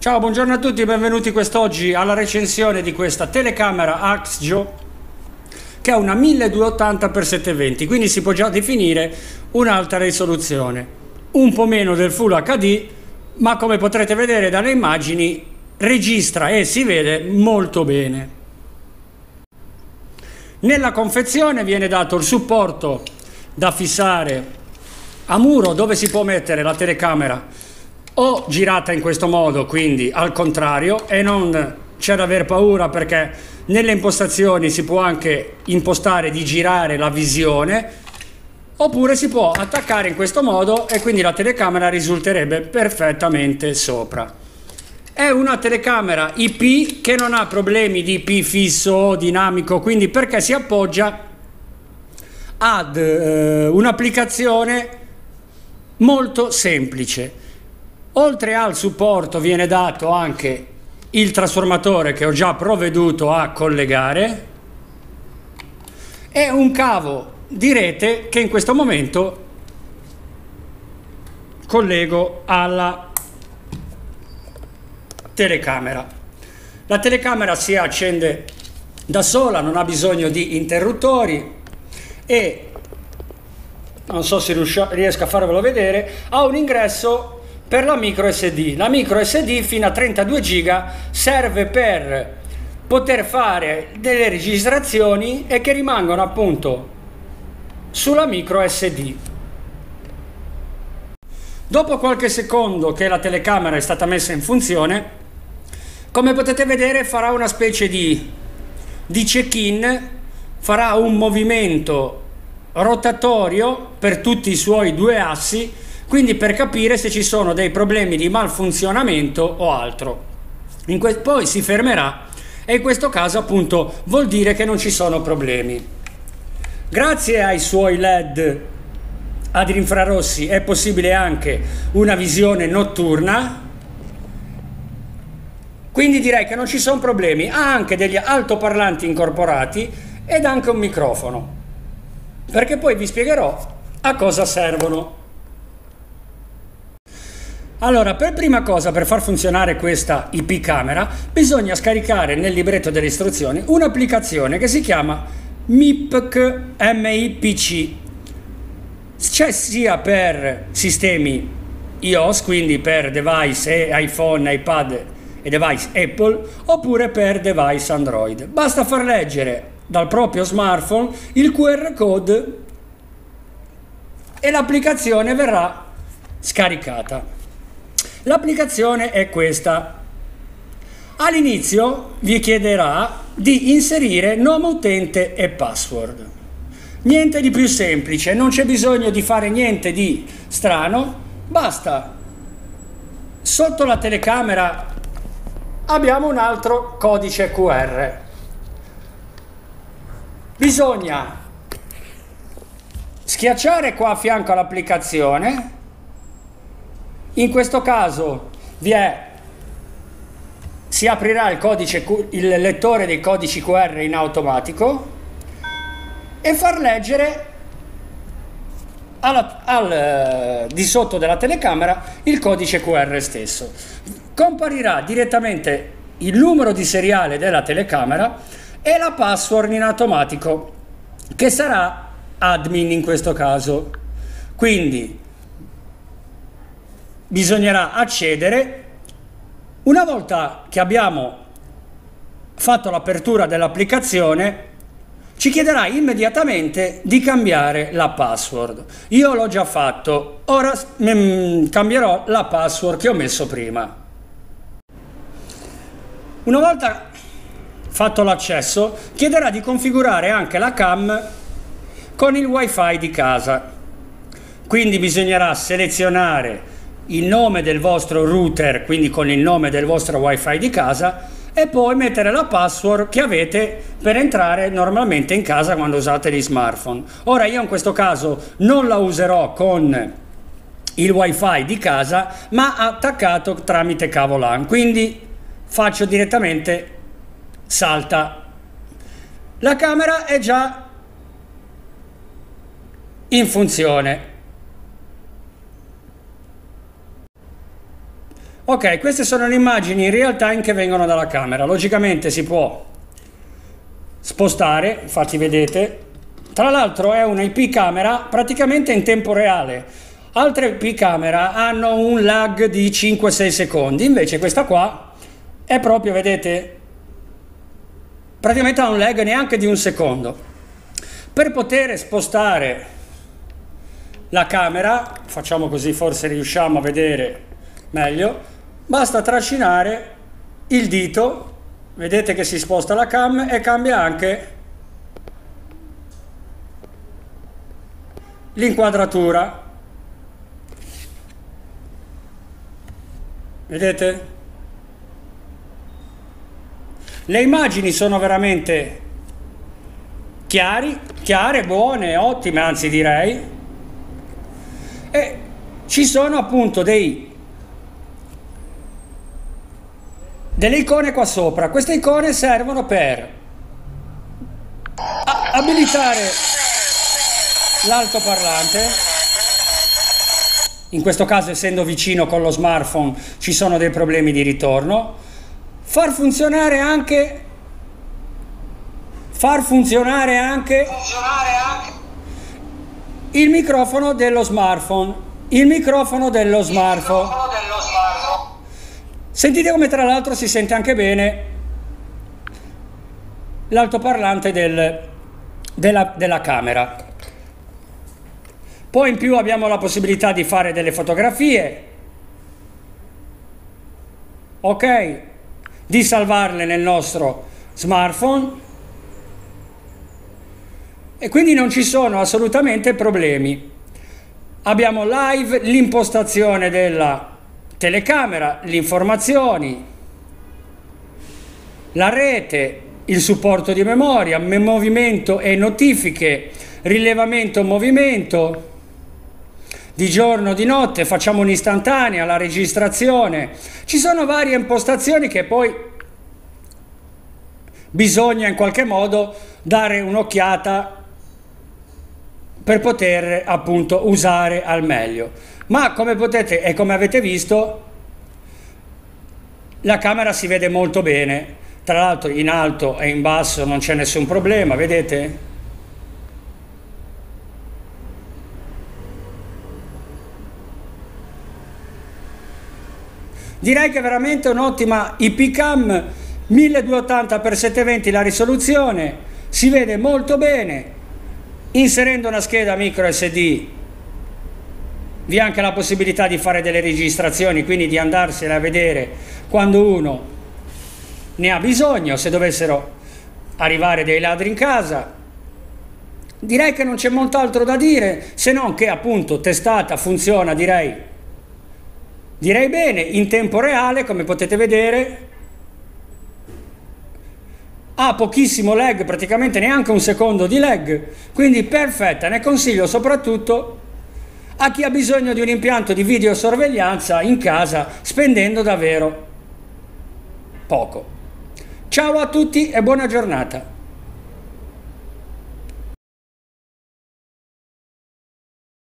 Ciao, buongiorno a tutti, benvenuti quest'oggi alla recensione di questa telecamera Axio che ha una 1280x720, quindi si può già definire un'alta risoluzione, un po' meno del Full HD, ma come potrete vedere dalle immagini registra e si vede molto bene. Nella confezione viene dato il supporto da fissare a muro dove si può mettere la telecamera o girata in questo modo, quindi al contrario, e non c'è da aver paura perché nelle impostazioni si può anche impostare di girare la visione, oppure si può attaccare in questo modo e quindi la telecamera risulterebbe perfettamente sopra. È una telecamera IP che non ha problemi di IP fisso o dinamico, quindi perché si appoggia ad un'applicazione molto semplice. Oltre al supporto viene dato anche il trasformatore che ho già provveduto a collegare e un cavo di rete che in questo momento collego alla telecamera. La telecamera si accende da sola, non ha bisogno di interruttori e non so se riesco a farvelo vedere, ha un ingresso per la micro SD. La micro SD fino a 32 giga serve per poter fare delle registrazioni e che rimangono appunto sulla micro SD. Dopo qualche secondo che la telecamera è stata messa in funzione, come potete vedere farà una specie di check-in, farà un movimento rotatorio per tutti i suoi due assi, quindi per capire se ci sono dei problemi di malfunzionamento o altro. Poi si fermerà e in questo caso appunto vuol dire che non ci sono problemi. Grazie ai suoi LED ad infrarossi è possibile anche una visione notturna, quindi direi che non ci sono problemi. Ha anche degli altoparlanti incorporati ed anche un microfono, perché poi vi spiegherò a cosa servono. Allora, per prima cosa, per far funzionare questa IP camera, bisogna scaricare nel libretto delle istruzioni un'applicazione che si chiama MIPC, MIPC. C'è sia per sistemi iOS, quindi per device iPhone, iPad e device Apple, oppure per device Android. Basta far leggere dal proprio smartphone il QR code e l'applicazione verrà scaricata. L'applicazione è questa. All'inizio vi chiederà di inserire nome utente e password. Niente di più semplice, non c'è bisogno di fare niente di strano, basta. Sotto la telecamera abbiamo un altro codice QR. Bisogna schiacciare qua a fianco all'applicazione. In questo caso si aprirà il lettore dei codici QR in automatico e far leggere di sotto della telecamera il codice QR stesso. Comparirà direttamente il numero di seriale della telecamera e la password in automatico, che sarà admin in questo caso. Quindi bisognerà accedere. Una volta che abbiamo fatto l'apertura dell'applicazione ci chiederà immediatamente di cambiare la password. Io l'ho già fatto, ora cambierò la password che ho messo prima. Una volta fatto l'accesso chiederà di configurare anche la cam con il wifi di casa, quindi bisognerà selezionare il nome del vostro router, quindi con il nome del vostro wifi di casa, e poi mettere la password che avete per entrare normalmente in casa quando usate gli smartphone. Ora io in questo caso non la userò con il wifi di casa, ma attaccato tramite cavo LAN, quindi faccio direttamente salta. La camera è già in funzione. Ok, queste sono le immagini in real time che vengono dalla camera. Logicamente si può spostare, infatti vedete. Tra l'altro è una IP camera praticamente in tempo reale. Altre IP camera hanno un lag di 5-6 secondi, invece questa qua è proprio, vedete, praticamente ha un lag neanche di un secondo. Per poter spostare la camera, facciamo così, forse riusciamo a vedere meglio, basta trascinare il dito, vedete che si sposta la cam e cambia anche l'inquadratura. Vedete? Le immagini sono veramente chiare, buone, ottime, anzi direi. E ci sono appunto delle icone qua sopra. Queste icone servono per abilitare l'altoparlante. In questo caso, essendo vicino con lo smartphone, ci sono dei problemi di ritorno. Far funzionare anche il microfono dello smartphone. Sentite come tra l'altro si sente anche bene l'altoparlante della camera. Poi in più abbiamo la possibilità di fare delle fotografie, ok, di salvarle nel nostro smartphone, e quindi non ci sono assolutamente problemi. Abbiamo live l'impostazione della telecamera, le informazioni, la rete, il supporto di memoria, movimento e notifiche, rilevamento movimento, di giorno, di notte, facciamo un'istantanea, la registrazione. Ci sono varie impostazioni che poi bisogna in qualche modo dare un'occhiata per poter appunto usare al meglio. Ma come potete e come avete visto, la camera si vede molto bene. Tra l'altro in alto e in basso non c'è nessun problema, vedete? Direi che è veramente un'ottima IP cam, 1280x720 la risoluzione, si vede molto bene. Inserendo una scheda micro SD vi è anche la possibilità di fare delle registrazioni, quindi di andarsene a vedere quando uno ne ha bisogno, se dovessero arrivare dei ladri in casa. Direi che non c'è molto altro da dire, se non che appunto testata, funziona direi bene, in tempo reale, come potete vedere. Ha pochissimo lag, praticamente neanche un secondo di lag, quindi perfetta. Ne consiglio soprattutto a chi ha bisogno di un impianto di videosorveglianza in casa spendendo davvero poco. Ciao a tutti e buona giornata.